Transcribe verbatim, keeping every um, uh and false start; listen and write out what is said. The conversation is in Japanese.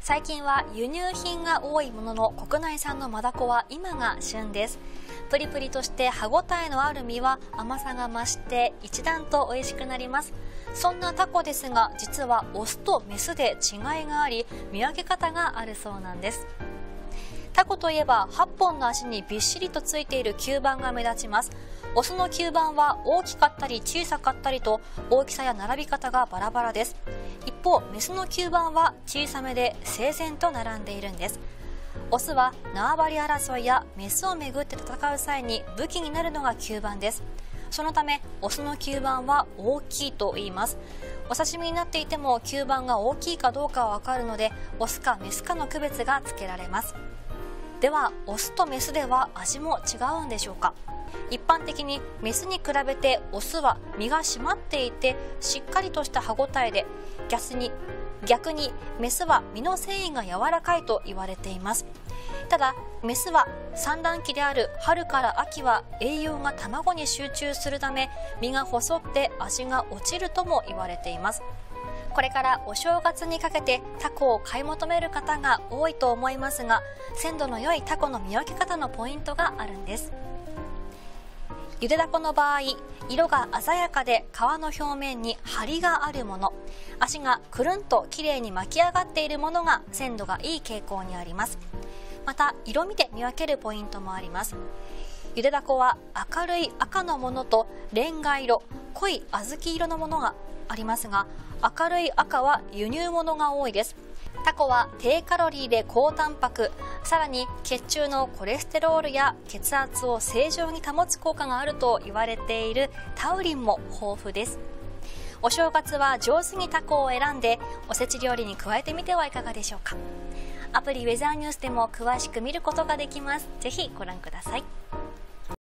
最近は輸入品が多いものの国内産のマダコは今が旬です。プリプリとして歯ごたえのある身は甘さが増して一段と美味しくなります。そんなタコですが、実はオスとメスで違いがあり、見分け方があるそうなんです。タコといえばはっぽんの足にびっしりとついている吸盤が目立ちます。オスの吸盤は大きかったり小さかったりと大きさや並び方がバラバラです。一方、メスの吸盤は小さめで整然と並んでいるんです。オスは縄張り争いやメスをめぐって戦う際に武器になるのが吸盤です。そのためオスの吸盤は大きいと言います。お刺身になっていても吸盤が大きいかどうかはわかるので、オスかメスかの区別がつけられます。ではオスとメスでは味も違うんでしょうか。一般的にメスに比べてオスは身が締まっていてしっかりとした歯ごたえで、逆に逆にメスは身の繊維が柔らかいと言われています。ただメスは産卵期である春から秋は栄養が卵に集中するため身が細って味が落ちるとも言われています。これからお正月にかけてタコを買い求める方が多いと思いますが、鮮度の良いタコの見分け方のポイントがあるんです。ゆでダコの場合、色が鮮やかで皮の表面に張りがあるもの、足がくるんときれいに巻き上がっているものが鮮度がいい傾向にあります。また色味で見分けるポイントもあります。ゆでダコは明るい赤のものとレンガ色、濃い小豆色のものがありますが、明るい赤は輸入物が多いです。タコは低カロリーで高タンパク、さらに血中のコレステロールや血圧を正常に保つ効果があると言われているタウリンも豊富です。お正月は上手にタコを選んでおせち料理に加えてみてはいかがでしょうか。アプリウェザーニュースでも詳しく見ることができます。ぜひご覧ください。